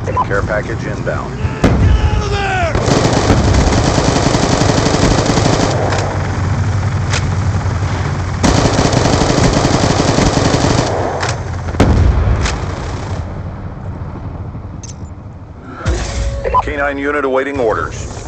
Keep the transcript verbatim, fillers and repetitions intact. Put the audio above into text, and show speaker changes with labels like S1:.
S1: Care package inbound.
S2: Out of there!
S1: K nine unit awaiting orders.